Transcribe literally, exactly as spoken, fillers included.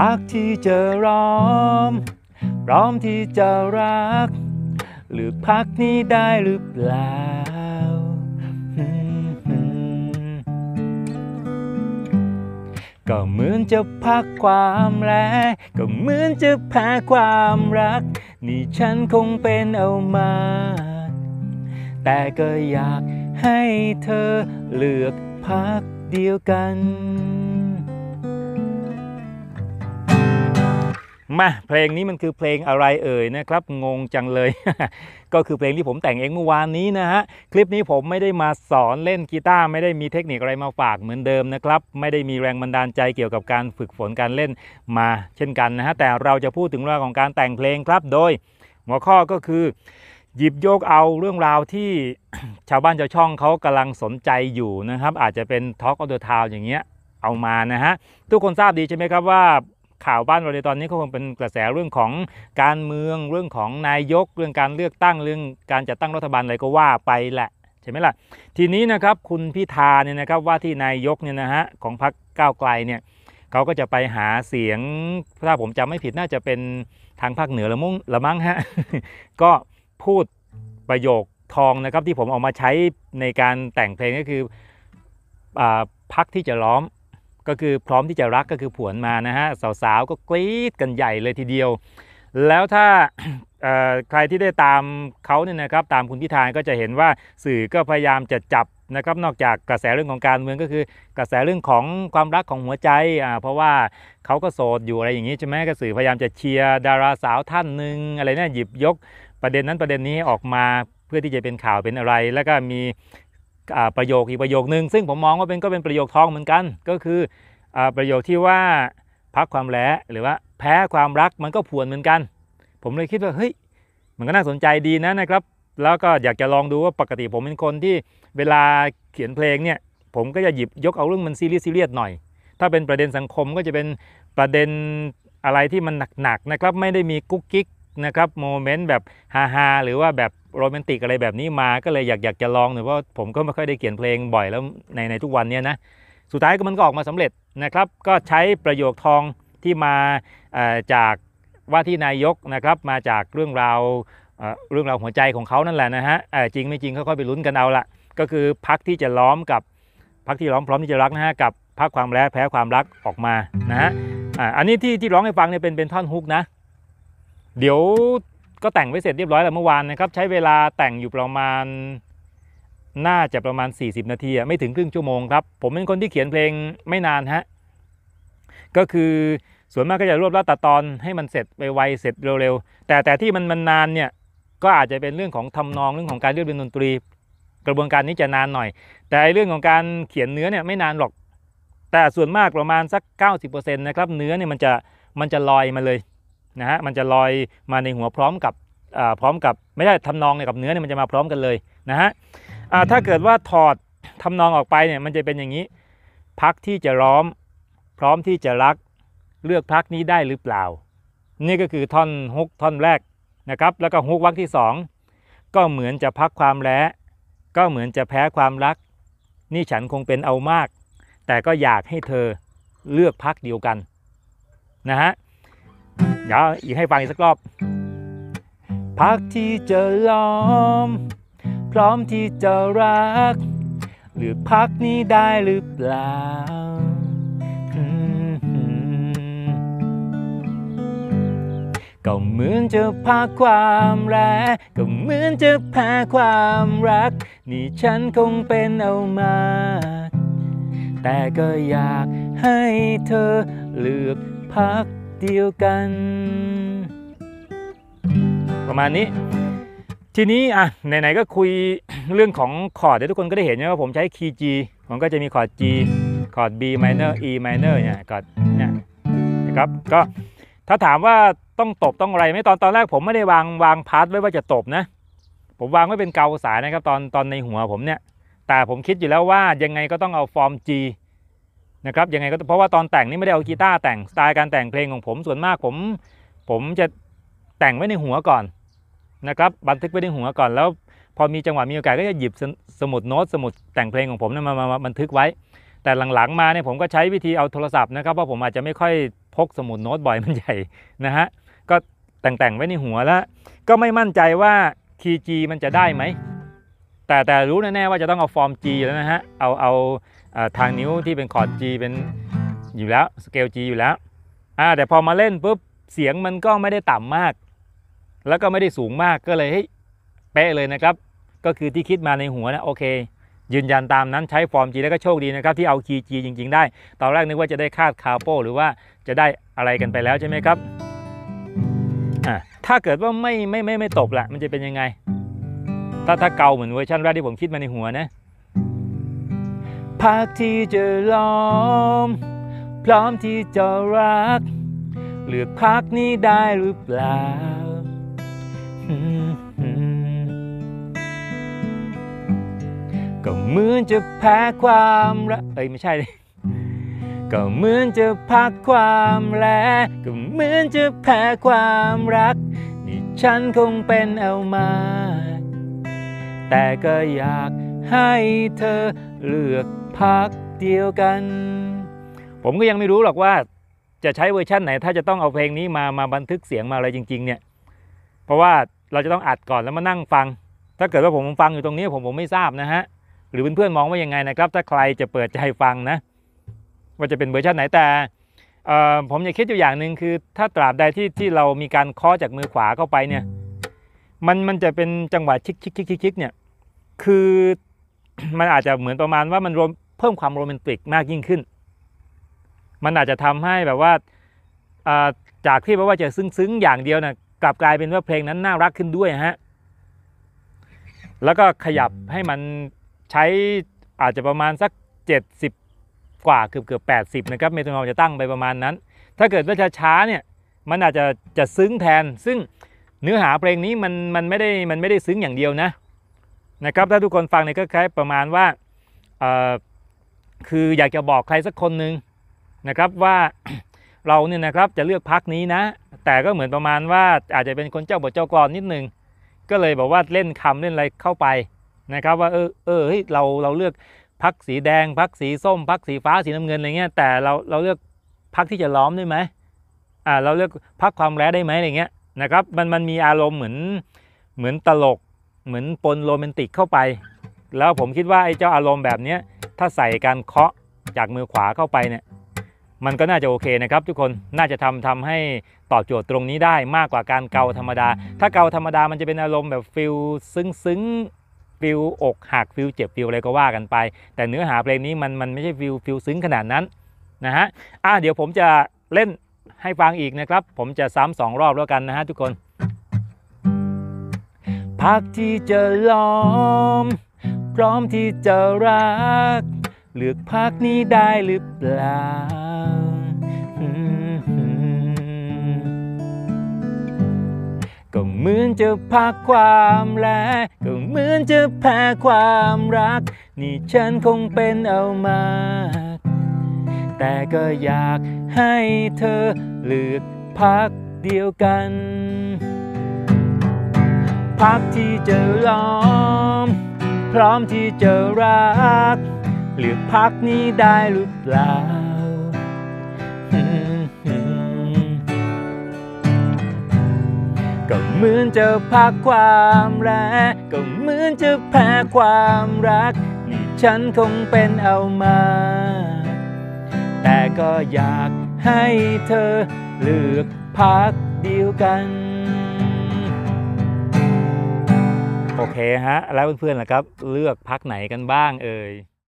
พักที่จะร้อมพร้อมที่จะรักหรือพักนี้ได้หรือเปล่าก็เหมือนจะพักความแล้ก็เหมือนจะแพ้ความรักนี่ฉันคงเป็นเอามาแต่ก็อยากให้เธอเลือกพักเดียวกันมาเพลงนี้มันคือเพลงอะไรเอ่ยนะครับงงจังเลย ก็คือเพลงที่ผมแต่งเองเมื่อวานนี้นะฮะคลิปนี้ผมไม่ได้มาสอนเล่นกีตาร์ไม่ได้มีเทคนิคอะไรมาฝากเหมือนเดิมนะครับไม่ได้มีแรงบันดาลใจเกี่ยวกับการฝึกฝนการเล่นมาเช่นกันนะฮะแต่เราจะพูดถึงเรื่องของการแต่งเพลงครับโดยหัวข้อก็คือหยิบยกเอาเรื่องราวที่ ชาวบ้านชาวช่องเขากำลังสนใจอยู่นะครับอาจจะเป็น Talk of the Town อย่างเงี้ยเอามานะฮะทุกคนทราบดีใช่ไหมครับว่าข่าวบ้านเราในตอนนี้ก็คงเป็นกระแสเรื่องของการเมืองเรื่องของนายกเรื่องการเลือกตั้งเรื่องการจัดตั้งรัฐบาลอะไรก็ว่าไปแหละใช่ไหมล่ะทีนี้นะครับคุณพิธาเนี่ยนะครับว่าที่นายกเนี่ยนะฮะของพรรคก้าวไกลเนี่ยเขาก็จะไปหาเสียงถ้าผมจำไม่ผิดน่าจะเป็นทางภาคเหนือละมั้งละมั้งฮะ ก็พูดประโยคทองนะครับที่ผมเอามาใช้ในการแต่งเพลงก็คือพักที่จะล้อมก็คือพร้อมที่จะรักก็คือผวนมานะฮะสาวๆก็กรี๊ดกันใหญ่เลยทีเดียวแล้วถ้า ใครที่ได้ตามเขาเนี่ยนะครับตามคุณพิธาก็จะเห็นว่าสื่อก็พยายามจะจับนะครับนอกจากกระแสเรื่องของการเมืองก็คือกระแสเรื่องของความรักของหัวใจอ่าเพราะว่าเขาก็โสดอยู่อะไรอย่างนี้ใช่ไหมก็สื่อพยายามจะเชียร์ดาราสาวท่านหนึ่งอะไรเนี่ยหยิบยกประเด็นนั้นประเด็นนี้ออกมาเพื่อที่จะเป็นข่าวเป็นอะไรแล้วก็มีประโยคอีกประโยคนึงซึ่งผมมองว่าเป็นก็เป็นประโยคทองเหมือนกันก็คือประโยคที่ว่าพักความแล้หรือว่าแพ้ความรักมันก็ผวนเหมือนกันผมเลยคิดว่าเฮ้ยมันก็น่าสนใจดีนะนะครับแล้วก็อยากจะลองดูว่าปกติผมเป็นคนที่เวลาเขียนเพลงเนี่ยผมก็จะหยิบยกเอาเรื่องมันซีเรียสซีเรียสหน่อยถ้าเป็นประเด็นสังคมก็จะเป็นประเด็นอะไรที่มันหนักๆนะครับไม่ได้มีกุ๊กกิ๊กนะครับโมเมนต์แบบฮาๆหรือว่าแบบโรแมนติกอะไรแบบนี้มาก็เลยอยากอยากจะลองหน่อยเพราะผมก็ไม่ค่อยได้เขียนเพลงบ่อยแล้วในในทุกวันนี้นะสุดท้ายก็มันก็ออกมาสำเร็จนะครับก็ใช้ประโยคทองที่มาจากว่าที่นายกนะครับมาจากเรื่องราวเรื่องราวหัวใจของเขานั่นแหละนะฮะจริงไม่จริงค่อยๆไปลุ้นกันเอาละก็คือพักที่จะล้อมกับพักที่ล้อมพร้อมที่จะรักนะฮะกับพักความแล้แพ้ความรักออกมานะฮะอันนี้ที่ที่ร้องให้ฟังเนี่ยเป็นเป็นท่อนฮุกนะเดี๋ยวก็แต่งไว้เสร็จเรียบร้อยแล้วเมื่อวานนะครับใช้เวลาแต่งอยู่ประมาณน่าจะประมาณสี่สิบนาทีไม่ถึงครึ่งชั่วโมงครับผมเป็นคนที่เขียนเพลงไม่นานฮะก็คือส่วนมากก็จะรวบรัดตัดตอนให้มันเสร็จไวๆเสร็จเร็วๆแต่แต่ที่มันมันนานเนี่ยก็อาจจะเป็นเรื่องของทำนองเรื่องของการเรียบเรียงดนตรีกระบวนการนี้จะนานหน่อยแต่เรื่องของการเขียนเนื้อเนี่ยไม่นานหรอกแต่ส่วนมากประมาณสัก เก้าสิบเปอร์เซ็นต์ นะครับเนื้อเนี่ยมันจะมันจะลอยมาเลยนะฮะมันจะลอยมาในหัวพร้อมกับพร้อมกับไม่ใช่ทำนองเนี่ยกับเนื้อเนี่ยมันจะมาพร้อมกันเลยนะฮะถ้าเกิดว่าถอดทำนองออกไปเนี่ยมันจะเป็นอย่างนี้พักที่จะล้อมพร้อมที่จะรักเลือกพักนี้ได้หรือเปล่านี่ก็คือท่อนฮุกท่อนแรกนะครับแล้วก็ฮุกวรรคที่สองก็เหมือนจะพักความแล้ก็เหมือนจะแพ้ความรักนี่ฉันคงเป็นเอามากแต่ก็อยากให้เธอเลือกพักเดียวกันนะฮะเดี๋ยวอีกให้ฟังอีกสักรอบพักที่จะล้อมพร้อมที่จะรักเลือกพักนี้ได้หรือเปล่าก็เหมือนจะพักความแล้ก็เหมือนจะแพ้ความรักนี่ฉันคงเป็นเอามากแต่ก็อยากให้เธอเลือกพักเดียวกันประมาณนี้ทีนี้อ่ะไหนๆก็คุยเรื่องของคอร์ดเดี๋ยวทุกคนก็ได้เห็นนะว่าผมใช้คีย์ G ผมก็จะมีคอร์ด G คอร์ด B minor E minor เนี่ยคอร์ดเนี่ยนะครับก็ถ้าถามว่าต้องตบต้องอะไรไหมตอนตอนแรกผมไม่ได้วางวางพาร์ทไว้ว่าจะตบนะผมวางไว้เป็นเกาสายนะครับตอนตอนในหัวผมเนี่ยแต่ผมคิดอยู่แล้วว่ายังไงก็ต้องเอาฟอร์ม G นะครับยังไงก็เพราะว่าตอนแต่งนี่ไม่ได้เอากีตาร์แต่งสไตล์การแต่งเพลงของผมส่วนมากผมผมจะแต่งไว้ในหัวก่อนนะครับบันทึกไว้ในหัวก่อนแล้วพอมีจังหวะมีโอกาสก็จะหยิบสมุดโน้ตสมุดแต่งเพลงของผมมามาบันทึกไว้แต่หลังๆมาเนี่ยผมก็ใช้วิธีเอาโทรศัพท์นะครับเพราะผมอาจจะไม่ค่อยพกสมุดโน้ตบ่อยมันใหญ่นะฮะก็แต่งๆไว้ในหัวแล้วก็ไม่มั่นใจว่าคีย์ G มันจะได้ไหมแต่แต่รู้แน่ๆว่าจะต้องเอาฟอร์ม G แล้วนะฮะเอาเอาทางนิ้วที่เป็นคอร์ด G เป็นอยู่แล้วสเกล G อยู่แล้วอ่าแต่พอมาเล่นปุ๊บเสียงมันก็ไม่ได้ต่ำมากแล้วก็ไม่ได้สูงมากก็เลยเฮ้ยเป๊ะเลยนะครับก็คือที่คิดมาในหัวนะโอเคยืนยันตามนั้นใช้ฟอร์ม G แล้วก็โชคดีนะครับที่เอาคีย์ G จริงๆได้ตอนแรกนึกว่าจะได้คาดคาโปหรือว่าจะได้อะไรกันไปแล้วใช่ไหมครับอ่าถ้าเกิดว่าไม่ไม่ไม่ไม่ตบล่ะมันจะเป็นยังไงถ้าถ้าเกาเหมือนเวอร์ชันแรกที่ผมคิดมาในหัวนะพักที่จะล้อมพร้อมที่จะรักเลือกพักนี้ได้หรือเปล่าก็เหมือนจะแพ้ความรักเอ้ยไม่ใช่เลยก็เหมือนจะพักความแลก็เหมือนจะแพ้ความรักนี่ฉันคงเป็นเอามาแต่ก็อยากให้เธอเลือกพักเดียวกันผมก็ยังไม่รู้หรอกว่าจะใช้เวอร์ชันไหนถ้าจะต้องเอาเพลงนี้มามาบันทึกเสียงมาอะไรจริงๆเนี่ยเพราะว่าเราจะต้องอัดก่อนแล้วมานั่งฟังถ้าเกิดว่าผมฟังอยู่ตรงนี้ผมผมไม่ทราบนะฮะหรือเพื่อนๆมองว่ายังไงนะครับถ้าใครจะเปิดใจฟังนะว่าจะเป็นเวอร์ชันไหนแต่ผมอยากคิดอยู่อย่างหนึ่งคือถ้าตราบใดที่ที่เรามีการเคาะจากมือขวาเข้าไปเนี่ยมันมันจะเป็นจังหวะชิกชิกชิกชิกเนี่ยคือมันอาจจะเหมือนประมาณว่ามันเพิ่มความโรแมนติกมากยิ่งขึ้นมันอาจจะทำให้แบบว่าจากที่แบบว่าจะซึ้งๆอย่างเดียวนะกลับกลายเป็นว่าเพลงนั้นน่ารักขึ้นด้วยฮะแล้วก็ขยับให้มันใช้อาจจะประมาณสักเจ็ดสิบกว่าเกือบเกือบแปดสิบนะครับเมโทรโนมจะตั้งไปประมาณนั้นถ้าเกิดว่าช้าๆเนี่ยมันอาจจะจะซึ้งแทนซึ่งเนื้อหาเพลงนี้มันมันไม่ได้มันไม่ได้ซึ้งอย่างเดียวนะนะครับถ้าทุกคนฟังเนี่ยก็คล้ายประมาณว่าคืออยากจะบอกใครสักคนหนึ่งนะครับว่าเราเนี่ยนะครับจะเลือกพรรคนี้นะแต่ก็เหมือนประมาณว่าอาจจะเป็นคนเจ้าบทเจ้ากลอนนิดนึงก็เลยบอกว่าเล่นคำเล่นอะไรเข้าไปนะครับว่าเออเออเฮ้ยเราเราเลือกพรรคสีแดงพรรคสีส้มพรรคสีฟ้าสีน้ำเงินอะไรเงี้ยแต่เราเราเลือกพรรคที่จะล้อมได้ไหมอ่าเราเลือกพรรคความแร้ได้ไหมอะไรเงี้ยนะครับมันมันมีอารมณ์เหมือนเหมือนตลกเหมือนปนโรแมนติกเข้าไปแล้วผมคิดว่าไอ้เจ้าอารมณ์แบบนี้ถ้าใส่การเคาะจากมือขวาเข้าไปเนี่ยมันก็น่าจะโอเคนะครับทุกคนน่าจะทำทำให้ตอบโจทย์ตรงนี้ได้มากกว่าการเกาธรรมดาถ้าเกาธรรมดามันจะเป็นอารมณ์แบบฟิลซึ้งซึ้งฟิลอกหักฟิลเจ็บฟิลอะไรก็ว่ากันไปแต่เนื้อหาเพลงนี้มันมันไม่ใช่ฟิลฟิลซึ้งขนาดนั้นนะฮะอ่ะเดี๋ยวผมจะเล่นให้ฟังอีกนะครับผมจะซ้ำสองรอบแล้วกันนะฮะทุกคนพักที่จะล้อมพร้อมที่จะรักเลือกพักนี้ได้หรือเปล่าก็เหมือนจะพักความแลก็เหมือนจะแพ้ความรักนี่ฉันคงเป็นเอามากแต่ก็อยากให้เธอเลือกพักเดียวกันพักที่จะล้อมพร้อมที่จะรักเลือกพักนี้ได้หรือเปล่าก็เหมือนจะพักความแร้ก็เหมือนจะแพ้ความรักนี่ฉันคงเป็นเอามาแต่ก็อยากให้เธอเลือกพักเดียวกันโอเคฮะแล้วเพื่อนๆล่ะครับเลือกพักไหนกันบ้างเอ่ย